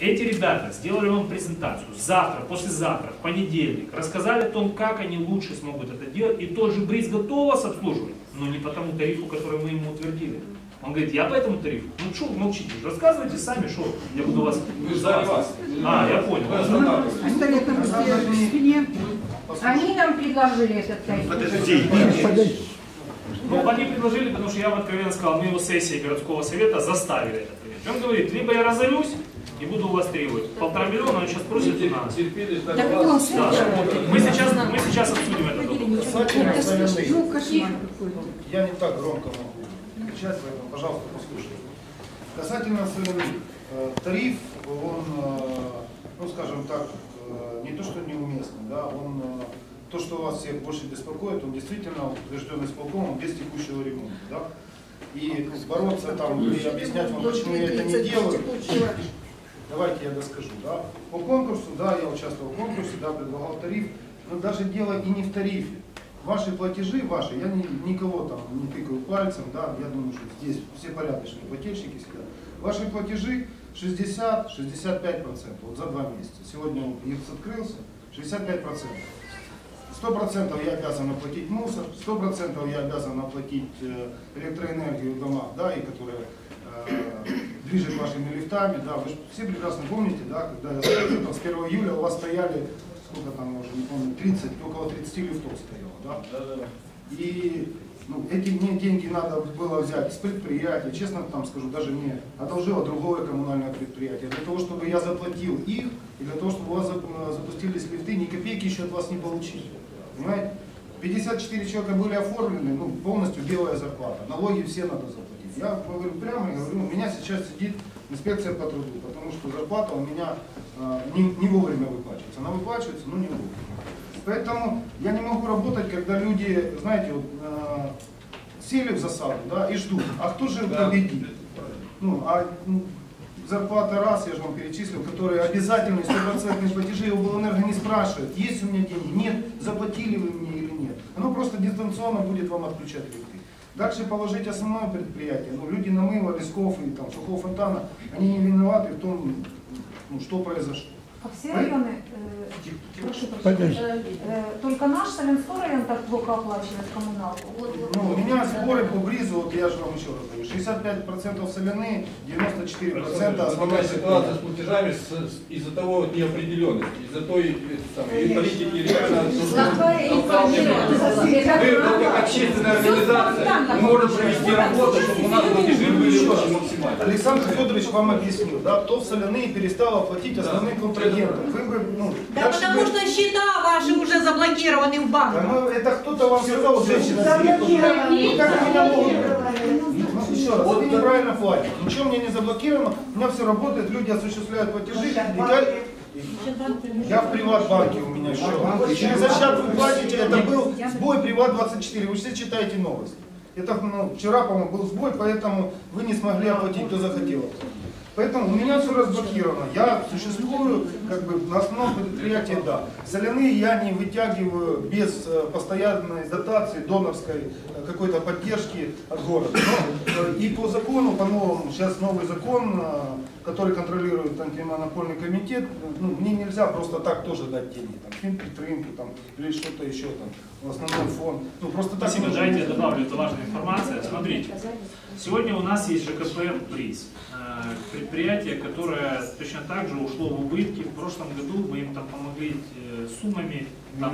Эти ребята сделали вам презентацию завтра, послезавтра, в понедельник, рассказали о том, как они лучше смогут это делать, и тот же Бриз готов вас обслуживать, но не по тому тарифу, который мы ему утвердили. Он говорит, я по этому тарифу. Ну что вы молчите? Рассказывайте сами, что я буду вас... Я понял. Они нам предложили этот тариф. Подожди. Ну, они предложили, потому что я вам откровенно сказал, мы его сессией городского совета заставили это принять. Он говорит, либо я разорюсь и буду у вас требовать 1,5 миллиона, он сейчас просит у нас. Мы сейчас обсудим это. Я не так громко могу кричать, поэтому, пожалуйста, послушайте. Касательно соляных, тариф, он, ну скажем так, не то что неуместный, да, он, то, что вас всех больше беспокоит, он действительно утвержден исполкомом без текущего ремонта, да. И бороться там и объяснять вам, почему я это не делаю, давайте я доскажу, да. По конкурсу, да, я участвовал в конкурсе, да, предлагал тариф, но даже дело и не в тарифе. Ваши платежи, ваши, я никого там не тыкаю пальцем, да, я думаю, что здесь все порядочные плательщики сидят. Ваши платежи 60-65%, вот за 2 месяца. Сегодня ИРС открылся, 65%. 100% я обязан оплатить мусор, 100% я обязан оплатить электроэнергию в домах, да, и которая движет вашими лифтами, да, вы все прекрасно помните, да, когда я скажу, там, с 1 июля у вас стояли, сколько там, я уже не помню, около 30 лифтов стояло, да? И ну, эти мне деньги надо было взять с предприятия, честно там скажу, даже мне одолжило другое коммунальное предприятие, для того, чтобы я заплатил их, и для того, чтобы у вас запустились лифты, ни копейки еще от вас не получили. Понимаете? 54 человека были оформлены, ну, полностью белая зарплата, налоги все надо заплатить. Я говорю прямо и говорю, у меня сейчас сидит инспекция по труду, потому что зарплата у меня не вовремя выплачивается. Она выплачивается, но не вовремя. Поэтому я не могу работать, когда люди, знаете, вот, сели в засаду, да, и ждут, а кто же победит? Ну, зарплата раз, я же вам перечислил, которые обязательно 100% платежи, его Облэнерго не спрашивает, есть у меня деньги, нет, заплатили вы мне или нет. Оно просто дистанционно будет вам отключать лифты. Дальше положить основное предприятие. Ну, люди Намыва, Лесков и там, Сухого фонтана, они не виноваты в том, ну, что произошло. А все районы, прошу прощения, только наш Солинской район так плохо оплачивает коммуналку? Ну, у меня сборы по Бризу, вот я же вам еще раз говорю, 65% соляные, 94% основная ситуация с платежами из-за того неопределенности, из-за той политики реально. Мы, как общественная организация, мы можем провести работу, чтобы у нас платежи были очень максимальны. Александр Федорович вам объяснил, да, кто в соляные перестал оплатить основные контрагенты. Вы бы, ну, да потому что счета ваши уже заблокированы в банке. Это кто-то вам сказал, женщина. Как меня могут... Еще раз, вы неправильно платите. Ничего мне не заблокировано, у меня все работает, люди осуществляют платежи. Я в Приватбанке у меня счет. Через счет вы платите, это был сбой Приват24, вы все читаете новости. Это, ну, вчера, по-моему, был сбой, поэтому вы не смогли оплатить, кто захотел. Поэтому у меня все разблокировано. Я существую как бы на основном предприятии, да. Соляные я не вытягиваю без постоянной дотации, донорской какой-то поддержки от города. Но, и по закону, по-новому, сейчас новый закон, который контролирует антимонопольный комитет, ну, мне нельзя просто так тоже дать деньги. Там, финпритрымки там, или что-то еще, там, основной фонд. Ну, просто так. Спасибо, дайте я добавлю, это важная информация. Смотрите, сегодня у нас есть ЖКП «Бриз». Предприятие, которое точно так же ушло в убытки. В прошлом году мы им там помогли суммами. Там,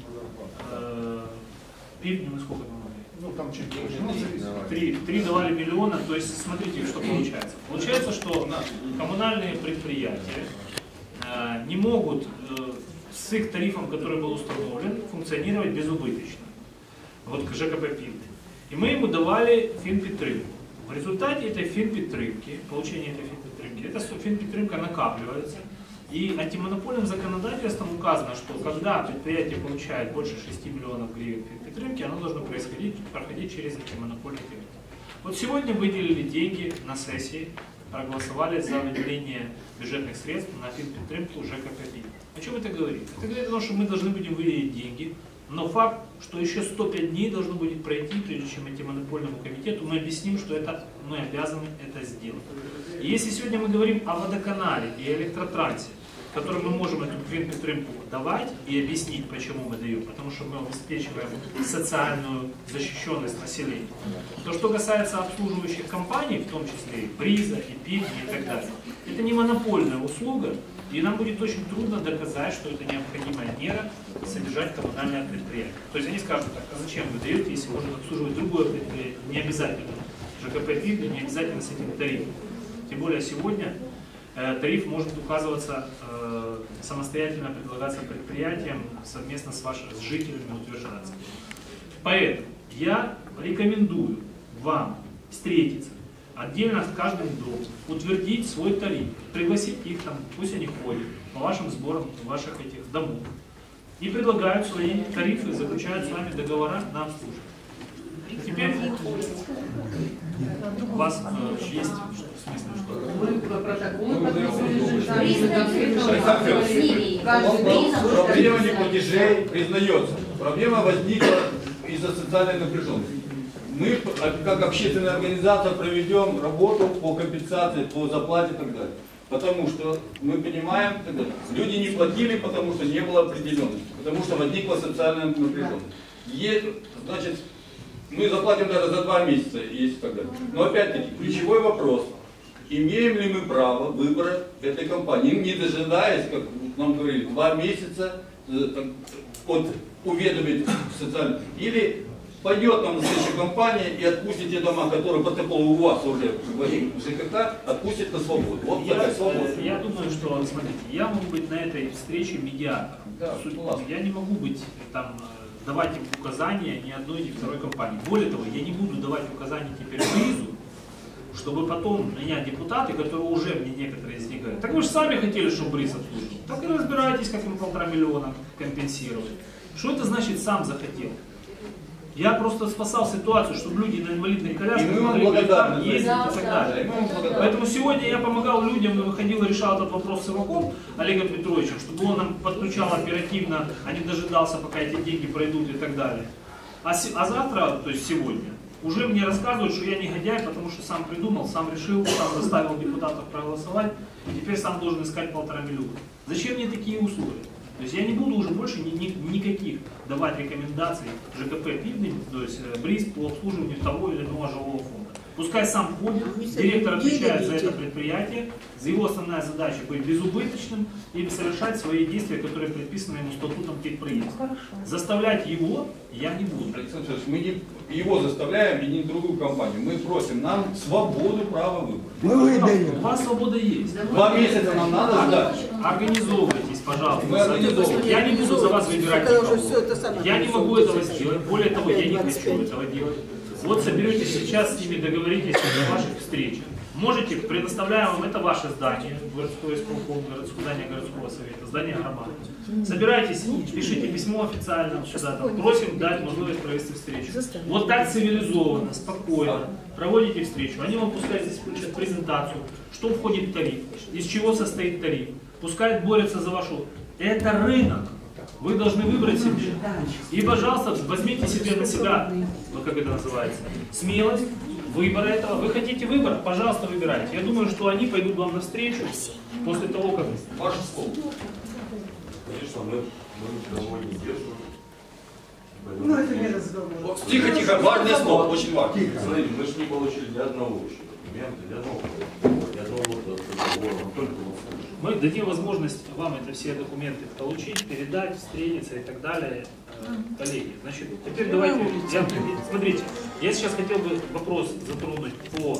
сколько помогли? Ну, там чуть больше. 3 давали миллиона. То есть, смотрите, что получается. Получается, что коммунальные предприятия не могут с их тарифом, который был установлен, функционировать безубыточно. Вот ЖКП «Пинт». И мы ему давали финпідтримку. В результате этой финпідтримки, получения этой финпідтримки, эта финпідтримка накапливается. И антимонопольным законодательством указано, что когда предприятие получает больше 6 миллионов гривен финпідтримки, оно должно проходить через антимонопольный комитет. Вот сегодня выделили деньги на сессии, проголосовали за выделение бюджетных средств на финпідтримку ЖКП «Пинт». О чем это говорит? Это говорит о том, что мы должны будем выделить деньги Но факт, что еще 105 дней должно будет пройти, прежде чем антимонопольному комитету мы объясним, что это, мы обязаны это сделать. И если сегодня мы говорим о водоканале и электротрансе, которым мы можем эту підтримку давать и объяснить, почему мы даем, потому что мы обеспечиваем социальную защищенность населения, то, что касается обслуживающих компаний, в том числе и Бриза, и Пивни и так далее, это не монопольная услуга, и нам будет очень трудно доказать, что это необходимая мера содержать коммунальное предприятие. То есть они скажут так, а зачем вы даете, если можно обслуживать другое предприятие, не обязательно. ЖКП Пивни не обязательно с этим тарифом. Тем более сегодня тариф может указываться самостоятельно, предлагаться предприятиям совместно с жителями утверждаться. Поэтому я рекомендую вам встретиться отдельно с каждым домом, утвердить свой тариф, пригласить их там, пусть они ходят по вашим сборам ваших этих домов и предлагают свои тарифы, заключают с вами договора на обслуживание. Теперь у вас есть в смысле, Проблема неплатежей признается. Проблема возникла из-за социальной напряженности. Мы, как общественная организация, проведем работу по компенсации, по заплате и так далее. Потому что мы понимаем, люди не платили, потому что не было определенности, потому что возникла социальная напряженность. Значит, мы заплатим даже за 2 месяца, если так далее. Но опять-таки, ключевой вопрос. Имеем ли мы право выбора этой компании, не дожидаясь, как нам говорили, 2 месяца от уведомить социально, или пойдет нам следующая компания и отпустит те дома, которые протокол у вас уже в ЖКХ, отпустит на свободу. Вот такая свобода. Я думаю, что, смотрите, я могу быть на этой встрече медиатором. Да, я не могу быть там, давать им указания ни одной, ни второй компании. Более того, я не буду давать указания теперь Бризу, чтобы потом меня депутаты, которые уже мне некоторые из них говорят, так вы же сами хотели, чтобы Бриз обслуживал. Так и разбирайтесь, как им 1,5 миллиона компенсировать. Что это значит сам захотел? Я просто спасал ситуацию, чтобы люди на инвалидных колясках могли там ездить и так далее. Поэтому сегодня я помогал людям, выходил и решал этот вопрос с Иваком Олегом Петровичем, чтобы он нам подключал оперативно, а не дожидался, пока эти деньги пройдут и так далее. А завтра, то есть сегодня, уже мне рассказывают, что я негодяй, потому что сам придумал, сам решил, сам заставил депутатов проголосовать, и теперь сам должен искать 1,5 миллиона. Зачем мне такие условия? То есть я не буду уже больше никаких давать рекомендаций ЖКП Пивни, то есть Бриз по обслуживанию того или иного жилого фонда. Пускай сам ходит, директор отвечает за это предприятие, за его основная задача быть безубыточным и совершать свои действия, которые предписаны ему статутом техпроекта. Заставлять его я не буду. Александр Ильич, мы не его заставляем и не другую компанию. Мы просим нам свободу права выбора. У вас свобода есть. 2 месяца нам надо ждать. Организовывайтесь, пожалуйста. Мы организовываем. Я не буду за вас выбирать никого. Я не могу этого сделать. Более того, я не хочу этого делать. Вот соберетесь сейчас с ними, договоритесь о ваших встречах. Можете, предоставляем вам, это ваше здание, городское исполком, здание городского совета, здание громады. Собирайтесь, пишите письмо официально сюда, там, просим дать возможность провести встречу. Вот так цивилизованно, спокойно проводите встречу. Они вам пускай здесь включат презентацию, что входит в тариф, из чего состоит тариф. Пускай борются за вашу. Это рынок. Вы должны выбрать себе. И, пожалуйста, возьмите себе на себя, как это называется, смелость выбора этого. Вы хотите выбор? Пожалуйста, выбирайте. Я думаю, что они пойдут вам навстречу после того, как... Ваше слово. Конечно, мы никого не держим. Ну, это не разговор. Тихо, тихо, важное слово, очень важно. Смотрите, мы же не получили ни одного документа, ни одного договора, только вот слушаем. Мы дадим возможность вам это все документы получить, передать, встретиться и так далее. Коллеги, значит, теперь давайте, смотрите, я сейчас хотел бы вопрос затронуть по...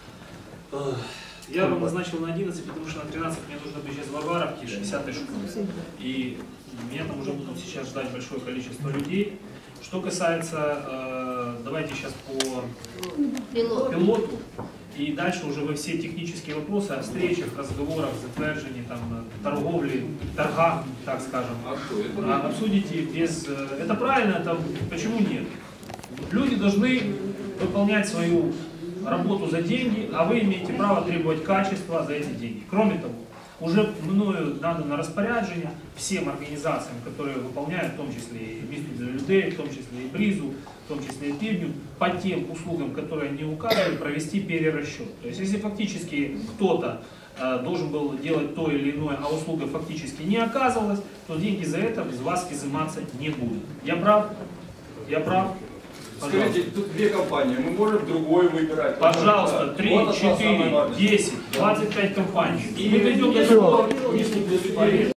Я вам назначил на 11, потому что на 13 мне нужно быть сейчас в Варваровке, 60-й школе. И меня там уже будут сейчас ждать большое количество людей. Что касается, давайте сейчас по пилоту. И дальше уже вы все технические вопросы о встречах, разговорах, затвержении, там, торговле, торгах, так скажем, обсудите без... Это правильно, это почему нет? Люди должны выполнять свою работу за деньги, а вы имеете право требовать качества за эти деньги. Кроме того, уже мною надано распоряджение всем организациям, которые выполняют, в том числе и Мисту для людей, в том числе и Бризу, в том числе и Пивню, по тем услугам, которые они указывают, провести перерасчет. То есть если фактически кто-то должен был делать то или иное, а услуга фактически не оказывалась, то деньги за это с вас изыматься не будут. Я прав? Я прав? Скажите, тут две компании, мы можем другой выбирать. Пожалуйста, 3, Вот 4, 10, 25 компаний. И мы дойдем до того,